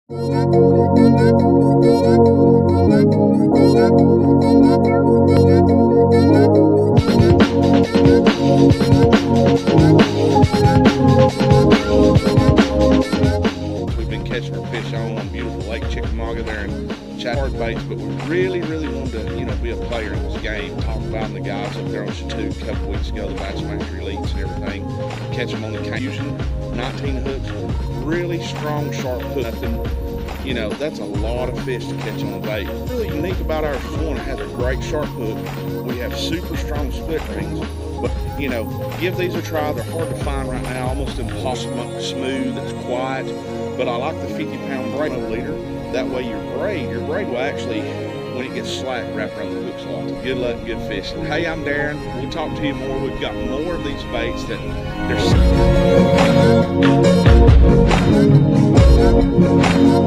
Catching our fish on beautiful Lake Chickamauga there in hard baits, but we really wanted to, be a player in this game. Talked about the guys up there on Chateau a couple weeks ago, the Bassmaster elites and everything. Catch them on the using 19 hooks, really strong, sharp hook. Nothing, that's a lot of fish to catch on a bait. What's really unique about ours is one, it has a great sharp hook. We have super strong split rings. But, give these a try. They're hard to find right now, almost impossible, smooth, it's quiet. But I like the 50-pound braid leader. That way your braid will actually, when it gets slack, wrap around the hooks a lot. Good luck and good fishing. Hey, I'm Darren. We'll talk to you more. We've got more of these baits that they're